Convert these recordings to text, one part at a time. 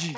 G.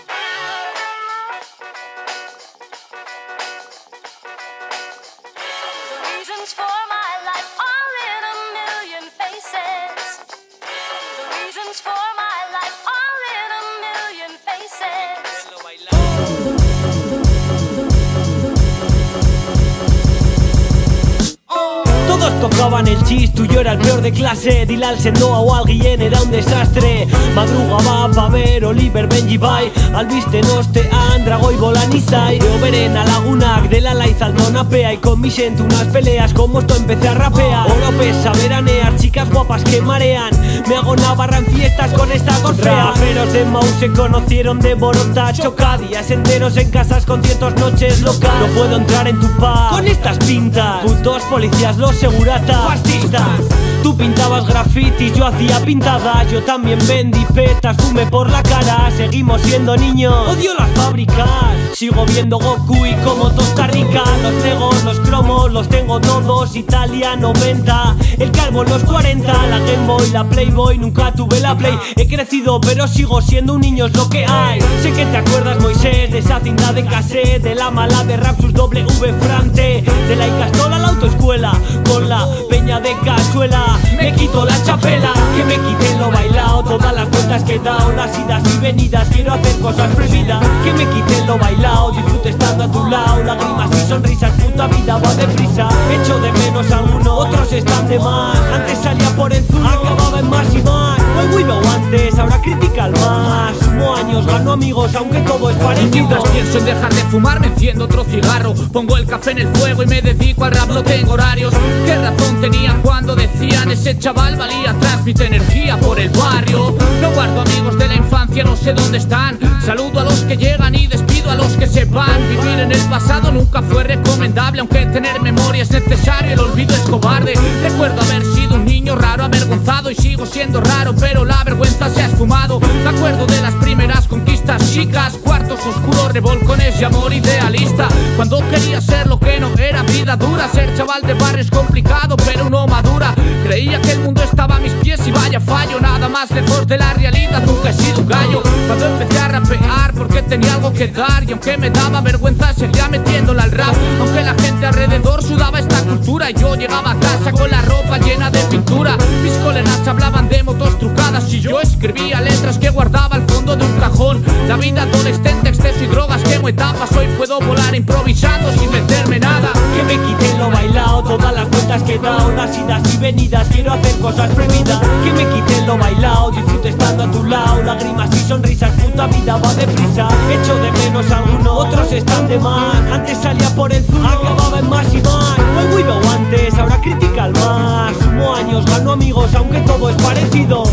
Todos tocaban el chis, yo era el peor de clase. Dile al Sendoa o al Guillén, era un desastre. Madrugaba pa' ver Oliver, Benji, Bai, Albiste, Noste, Andrago y Bolanizai. Yo veré en la Lagunac, de la Laiz al Donapea. Y con mi gente unas peleas, como esto empecé a rapear. Oro pesa, veranear, chicas guapas que marean. Me hago Navarra en fiestas con estas dos feas. Raperos de Mau se conocieron de Borota, Choca, días enteros en casas, conciertos, noches locas. No puedo entrar en tu pub con estas pintas. Putos policías, los seguratas, fascistas. Tú pintabas grafitis, yo hacía pintadas. Yo también vendí petas, fumé por la cara. Seguimos siendo niños, odio las fábricas. Sigo viendo Goku y como Costa Rica. Los legos, los cromos, los tengo todos. Italia 90, el calvo los 40. La Game Boy, la Playboy, nunca tuve la Play. He crecido pero sigo siendo un niño, es lo que hay. Sé que te acuerdas, Moisés, de esa cinta de cassette, de la mala de Rapsus W Frante, de la Icastola a la autoescuela, con la peña de Cazuela. Me quito la chapela, que me quiten lo bailado. Todas las vueltas que he dado, las idas y venidas. Quiero hacer cosas prohibidas, que me quiten lo bailado. Disfrute estando a tu lado, lágrimas y sonrisas. Puta vida va deprisa, echo de menos a algunos, otros están de más. Antes salía por el zulo, acababa en más y más. Hoy vivo antes, ahora critica al más. Sumo años, gano amigos, aunque todo es parecido. Mientras pienso en dejar de fumar, me enciendo otro cigarro. Pongo el café en el fuego y me dedico al rap, no tengo horarios. ¿Qué razón tenían cuando decían ese chaval valía? Transmite energía por el barrio. No guardo amigos de la infancia, no sé dónde están. Saludo a los que llegan y despido a los que se van. Vivir en el pasado nunca fue recomendable, aunque tener memoria es necesario, el olvido es cobarde. Recuerdo haber sido un niño raro, avergonzado, y sigo siendo raro, pero la vergüenza se ha esfumado. Me acuerdo de las primeras conquistas, chicas, cuartos oscuros, revolcones y amor idealista. Cuando quería ser lo que no era, vida dura. Ser chaval de barrio es complicado, pero uno madura. Creía que el mundo estaba a mis pies y vaya fallo. Nada más lejos de la realidad, nunca he sido un gallo. Cuando empecé a rapear porque tenía algo que dar, y aunque me daba vergüenza seguía metiéndola al rap. Aunque la gente alrededor sudaba esta cultura, y yo llegaba a casa con la ropa llena de pintura. Mis colegas hablaban de motos trucadas y yo escribía letras que guardaba al fondo de un cajón. La vida adolescente, exceso y drogas, quemo etapas. Hoy puedo volar improvisando sin meterme nada. Que me quiten lo bailado, todas las vueltas que he dado, las idas y venidas. Quiero hacer cosas prohibidas, que me quiten lo bailado. Disfrute estando a tu lado, lágrimas y sonrisas. Puta vida va deprisa, echo de menos a algunos, otros están de más. Antes salía por el zulo, acababa en más y más. Hoy vivo antes, ahora critica al más. Sumo años, gano amigos, aunque todo es parecido.